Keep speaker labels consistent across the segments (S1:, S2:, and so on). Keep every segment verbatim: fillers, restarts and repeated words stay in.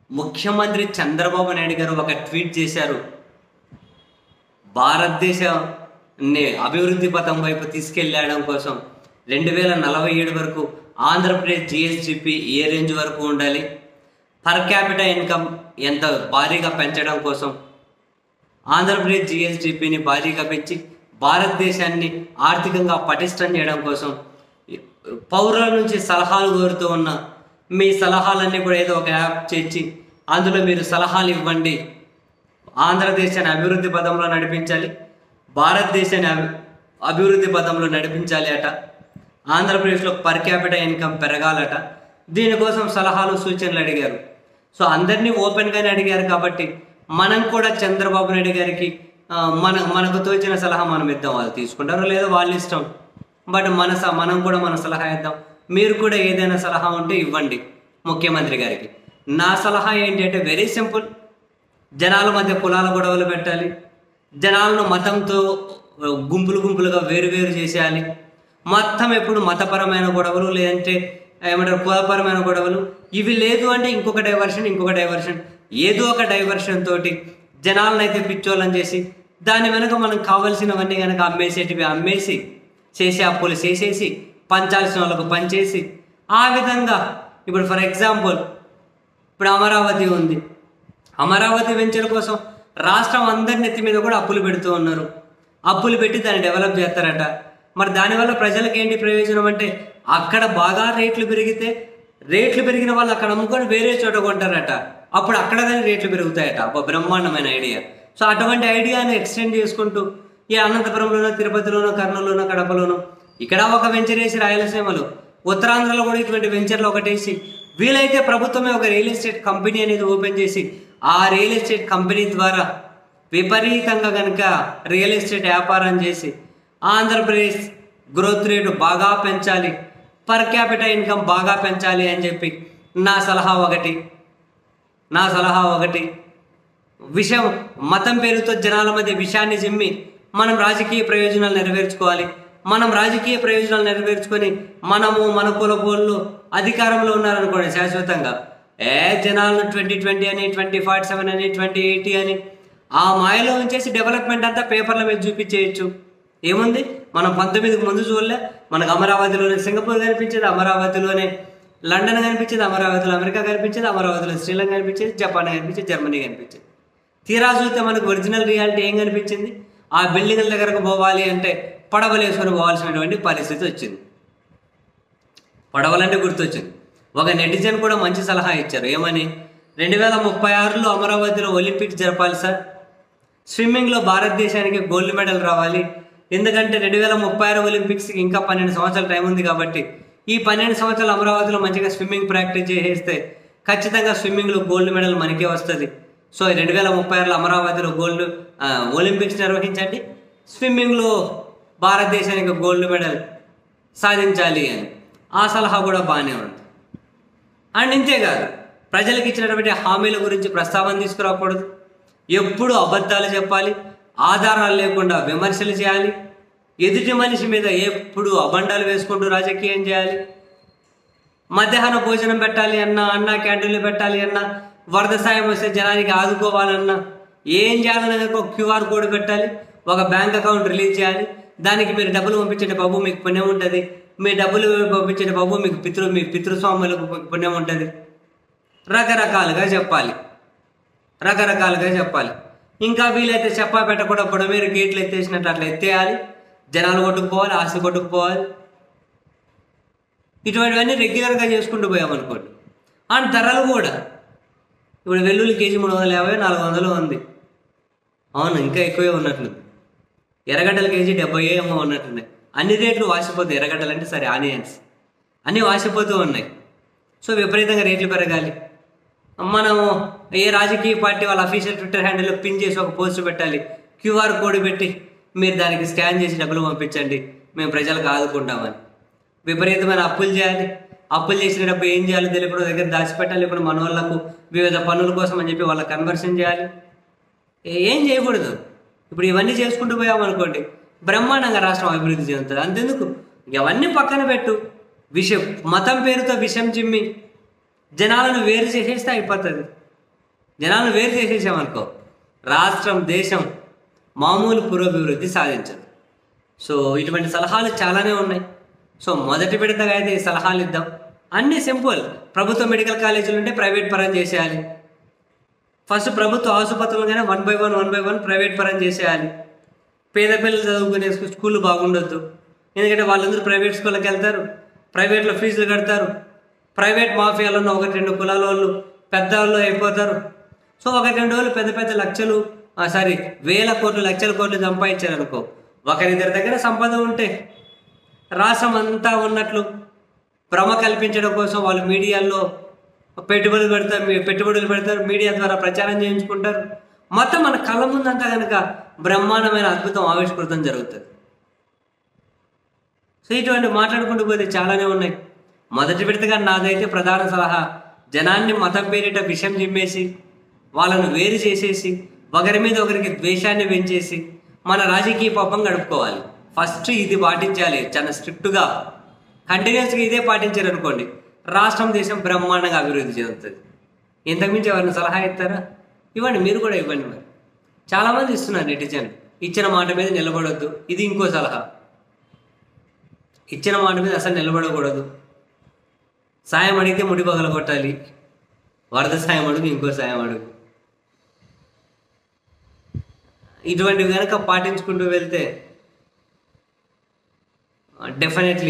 S1: ముఖ్యమంత్రి చంద్రబాబు నాయుడు గారు ఒక ట్వీట్ చేశారు. భారతదేశాన్ని అభివృద్ధి పథం వైపు తీసుకెళ్ళడం కోసం రెండు వేల నలభై ఏడు వరకు ఆంధ్రప్రదేశ్ జిఎస్డిపి ఏ రేంజ్ వరకు ఉండాలి, పర్ క్యాపిటల్ ఇన్కమ్ ఎంత భారీగా పెంచడం కోసం ఆంధ్రప్రదేశ్ జిఎస్డిపిని భారీగా పెంచి భారతదేశాన్ని ఆర్థికంగా పటిష్టం చేయడం కోసం పౌరుల నుంచి సలహాలు కోరుతూ ఉన్న మీ సలహాలన్నీ కూడా ఏదో ఒక యాప్ చేర్చి అందులో మీరు సలహాలు ఇవ్వండి. ఆంధ్రదేశాన్ని అభివృద్ధి పదంలో నడిపించాలి, భారతదేశాన్ని అభి అభివృద్ధి పదంలో నడిపించాలి అట. ఆంధ్రప్రదేశ్లో పర్ క్యాపిటల్ ఇన్కమ్ పెరగాలట. దీనికోసం సలహాలు సూచనలు అడిగారు. సో అందరినీ ఓపెన్గానే అడిగారు కాబట్టి మనం కూడా చంద్రబాబు నాయుడు గారికి మన మనకు తోచిన సలహా మనం ఇద్దాం. వాళ్ళు తీసుకుంటారో లేదో వాళ్ళ ఇష్టం. బట్ మన మనం కూడా మన సలహా ఇద్దాం. మీరు కూడా ఏదైనా సలహా ఉంటే ఇవ్వండి ముఖ్యమంత్రి గారికి. నా సలహా ఏంటి అంటే వెరీ సింపుల్. జనాల మధ్య కులాల గొడవలు పెట్టాలి, జనాలను మతంతో గుంపులు గుంపులుగా వేరు వేరు చేసేయాలి. మొత్తం ఎప్పుడు మతపరమైన గొడవలు లేదంటే ఏమంటారు కులపరమైన గొడవలు ఇవి లేదు అంటే ఇంకొక డైవర్షన్ ఇంకొక డైవర్షన్ ఏదో ఒక డైవర్షన్ తోటి జనాలను అయితే పిచ్చోళ్ళని చేసి దాని వెనక మనం కావాల్సినవన్నీ కనుక అమ్మేసేటివి అమ్మేసి చేసే అప్పులు చేసేసి పంచాల్సిన వాళ్ళకు పనిచేసి ఆ విధంగా ఇప్పుడు ఫర్ ఎగ్జాంపుల్ ఇప్పుడు అమరావతి ఉంది. అమరావతి వెంచర్ కోసం రాష్ట్రం అందరి నెత్తి మీద కూడా అప్పులు పెడుతూ ఉన్నారు. అప్పులు పెట్టి దాన్ని డెవలప్ చేస్తారట. మరి దానివల్ల ప్రజలకు ఏంటి ప్రయోజనం అంటే అక్కడ బాగా రేట్లు పెరిగితే రేట్లు పెరిగిన వాళ్ళు అక్కడ అమ్ముకొని వేరే చోట కొంటారట. అప్పుడు అక్కడ కానీ రేట్లు పెరుగుతాయట. ఒక బ్రహ్మాండమైన ఐడియా. సో అటువంటి ఐడియాని ఎక్స్టెండ్ చేసుకుంటూ ఈ అనంతపురంలోనో తిరుపతిలోనో కర్నూలులోనో కడపలోనో ఇక్కడ ఒక వెంచర్ వేసి రాయలసీమలో ఉత్తరాంధ్రలో కూడా ఇటువంటి వెంచర్లు ఒకటేసి వీలైతే ప్రభుత్వమే ఒక రియల్ ఎస్టేట్ కంపెనీ అనేది ఓపెన్ చేసి ఆ రియల్ ఎస్టేట్ కంపెనీ ద్వారా విపరీతంగా కనుక రియల్ ఎస్టేట్ వ్యాపారం చేసి ఆంధ్రప్రదేశ్ గ్రోత్ రేటు బాగా పెంచాలి, పర్ క్యాపిటల్ ఇన్కమ్ బాగా పెంచాలి అని చెప్పి నా సలహా ఒకటి నా సలహా ఒకటి విషయం మతం పేరుతో జనాల మధ్య విషయాన్ని జిమ్మి మనం రాజకీయ ప్రయోజనాలు నెరవేర్చుకోవాలి. మనం రాజకీయ ప్రయోజనాలు నెరవేర్చుకొని మనము మన కులపోళ్ళు అధికారంలో ఉన్నారనుకోండి శాశ్వతంగా ఏ జనాలను ట్వంటీ ట్వంటీ అని ట్వంటీ ఫార్టీ సెవెన్ అని ట్వంటీ ఎయిటీ అని ఆ మాయలో ఉంచేసి డెవలప్మెంట్ అంతా పేపర్ల మీద చూపించేయచ్చు. ఏముంది మనం పంతొమ్మిదికి ముందు చూడలే మనకు అమరావతిలోనే సింగపూర్ కనిపించేది, అమరావతిలోనే లండన్ కనిపించేది, అమరావతిలో అమెరికా కనిపించేది, అమరావతిలో శ్రీలంక కనిపించేది, జపాన్ కనిపించేది, జర్మనీ కనిపించేది. తీరా చూస్తే మనకు ఒరిజినల్ రియాలిటీ ఏం కనిపించింది? ఆ బిల్డింగ్ల దగ్గరకు పోవాలి అంటే పడవలు వేసుకొని పోవాల్సినటువంటి పరిస్థితి వచ్చింది. పడవలంటే గుర్తొచ్చింది. ఒక నెటిజన్ కూడా మంచి సలహా ఇచ్చారు. ఏమని? రెండు వేల ముప్పై ఆరులో అమరావతిలో ఒలింపిక్స్ జరపాలి సార్, స్విమ్మింగ్లో భారతదేశానికి గోల్డ్ మెడల్ రావాలి. ఎందుకంటే రెండు వేల ముప్పై ఆరు ఒలింపిక్స్కి ఇంకా పన్నెండు సంవత్సరాల టైం ఉంది కాబట్టి ఈ పన్నెండు సంవత్సరాలు అమరావతిలో మంచిగా స్విమ్మింగ్ ప్రాక్టీస్ చేసేస్తే ఖచ్చితంగా స్విమ్మింగ్లో గోల్డ్ మెడల్ మనకే వస్తుంది. సో రెండు వేల ముప్పై ఆరులో అమరావతిలో గోల్డ్ ఒలింపిక్స్ నిర్వహించండి, స్విమ్మింగ్లో భారతదేశానికి గోల్డ్ మెడల్ సాధించాలి అని ఆ సలహా కూడా బాగానే ఉంది. అండ్ ఇంతేకాదు ప్రజలకు ఇచ్చినటువంటి హామీల గురించి ప్రస్తావన తీసుకురాకూడదు. ఎప్పుడు అబద్ధాలు చెప్పాలి, ఆధారాలు లేకుండా విమర్శలు చేయాలి, ఎదుటి మనిషి మీద ఎప్పుడు అబండాలు వేసుకుంటూ రాజకీయం చేయాలి. మధ్యాహ్న భోజనం పెట్టాలి అన్నా, అన్నా క్యాంటీన్లు పెట్టాలి అన్నా, వరద సాయం వస్తే జనానికి ఆదుకోవాలన్నా ఏం చేయాలన్నా ఒక క్యూఆర్ కోడ్ పెట్టాలి, ఒక బ్యాంక్ అకౌంట్ రిలీజ్ చేయాలి. దానికి మీరు డబ్బులు పంపించండి బాబు మీకు పుణ్యం ఉంటుంది, మీ డబ్బులు పంపించండి బాబు మీకు పితృ మీ పితృస్వాములకు పుణ్యం ఉంటుంది. రకరకాలుగా చెప్పాలి రకరకాలుగా చెప్పాలి ఇంకా వీలైతే చెప్పా పెట్టకుండా ఇప్పుడు మీరు గేట్లు ఎత్తేసినట్లు అట్లా ఎత్తేయాలి, జనాలు కొట్టుకుపోవాలి, ఆస్తి కొట్టుకుపోవాలి. ఇటువంటివన్నీ రెగ్యులర్గా చేసుకుంటూ పోయామనుకోండి. అండ్ ధరలు కూడా ఇప్పుడు వెల్లుల్లి కేజీ మూడు వందల యాభై నాలుగు వందలు ఉంది. అవును ఇంకా ఎక్కువే ఉన్నట్లుంది. ఎర్రగడ్డల కేజీ డెబ్బై ఏమో ఉన్నట్టున్నాయి. అన్ని రేట్లు వాసిపోతాయి. ఎర్రగడ్డలు అంటే సరే ఆనియన్స్ అన్నీ వాసిపోతూ ఉన్నాయి. సో విపరీతంగా రేట్లు పెరగాలి. మనము ఏ రాజకీయ పార్టీ వాళ్ళ అఫీషియల్ ట్విట్టర్ హ్యాండిల్లో పిన్ చేసి ఒక పోస్ట్ పెట్టాలి, క్యూఆర్ కోడ్ పెట్టి మీరు దానికి స్కాన్ చేసి డబ్బులు పంపించండి మేము ప్రజలకు ఆదుకుంటామని. విపరీతమైన అప్పులు చేయాలి. అప్పులు చేసిన డబ్బు ఏం చేయాలో తెలియకుండా దగ్గర దాచిపెట్టాలి. ఇప్పుడు మన వాళ్ళకు వివిధ పనుల కోసం అని చెప్పి వాళ్ళకి కన్వర్షన్ చేయాలి. ఏం చేయకూడదు. ఇప్పుడు ఇవన్నీ చేసుకుంటూ పోయామనుకోండి బ్రహ్మాండంగా రాష్ట్రం అభివృద్ధి చెందుతుంది. అంతెందుకు ఇవన్నీ పక్కన పెట్టు, విషయం మతం పేరుతో విషం చిమ్మి జనాలను వేరు చేసేస్తే అయిపోతుంది. జనాలను వేరు చేసేసామనుకో రాష్ట్రం దేశం మామూలు పురోభివృద్ధి సాధించదు. సో ఇటువంటి సలహాలు చాలానే ఉన్నాయి. సో మొదటి విడతగా అయితే ఈ సలహాలు ఇద్దాం. అన్నీ సింపుల్. ప్రభుత్వ మెడికల్ కాలేజీలు ఉంటే ప్రైవేట్ పరం చేసేయాలి. ఫస్ట్ ప్రభుత్వ ఆసుపత్రులుగానే one by one one by one private పరం చేసేయాలి. పేద పిల్లలు చదువుకునే స్కూళ్ళు బాగుండొద్దు. ఎందుకంటే వాళ్ళందరూ ప్రైవేట్ స్కూళ్ళకి వెళ్తారు, ప్రైవేట్లో ఫీజులు కడతారు. ప్రైవేట్ మాఫియాలో ఉన్న ఒకటి రెండు కులాల వాళ్ళు పెద్ద వాళ్ళు అయిపోతారు. సో ఒకటి రెండు రోజులు పెద్ద పెద్ద లక్షలు సారీ వేల కోట్లు లక్షల కోట్లు సంపాదించారు అనుకో, ఒకరిద్దరి దగ్గర సంపద ఉంటే రాష్ట్రం అంతా ఉన్నట్లు భ్రమ కల్పించడం కోసం వాళ్ళు మీడియాల్లో పెట్టుబడులు పెడతారు పెట్టుబడులు పెడతారు మీడియా ద్వారా ప్రచారం చేయించుకుంటారు. మొత్తం మన కళ్ళ ముందంతా కనుక బ్రహ్మాండమైన అద్భుతం ఆవిష్కృతం జరుగుతుంది. సో ఇటువంటి మాట్లాడుకుంటూ పోతే చాలానే ఉన్నాయి. మొదటి విడతగా నాదైతే ప్రధాన సలహా, జనాన్ని మతం పేరిట విషం చిమ్మేసి వాళ్ళను వేరు చేసేసి ఒకరి మీద ఒకరికి ద్వేషాన్ని పెంచేసి మన రాజకీయ పాపం గడుపుకోవాలి. ఫస్ట్ ఇది పాటించాలి చాలా స్ట్రిక్ట్గా, కంటిన్యూస్గా ఇదే పాటించారు అనుకోండి రాష్ట్రం దేశం బ్రహ్మాండంగా అభివృద్ధి చెందుతుంది. ఇంతకుమించి ఎవరిని సలహా ఇస్తారా? ఇవ్వండి, మీరు కూడా ఇవ్వండి. మరి చాలామంది ఇస్తున్నారు నెటిజన్, ఇచ్చిన మాట మీద నిలబడొద్దు. ఇది ఇంకో సలహా, ఇచ్చిన మాట మీద అసలు నిలబడకూడదు. సాయం అడిగితే ముడి పగల కొట్టాలి, వరద సాయం అడుగు ఇంకో సాయం అడుగు. ఇటువంటివి కనుక పాటించుకుంటూ వెళ్తే డెఫినెట్లీ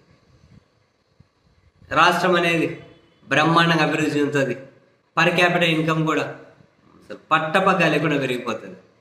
S1: రాష్ట్రం అనేది బ్రహ్మాండంగా అభివృద్ధి చెందుతుంది. పర్ క్యాపిటల్ ఇన్కమ్ కూడా పట్టపగ్గా లేకుండా పెరిగిపోతుంది.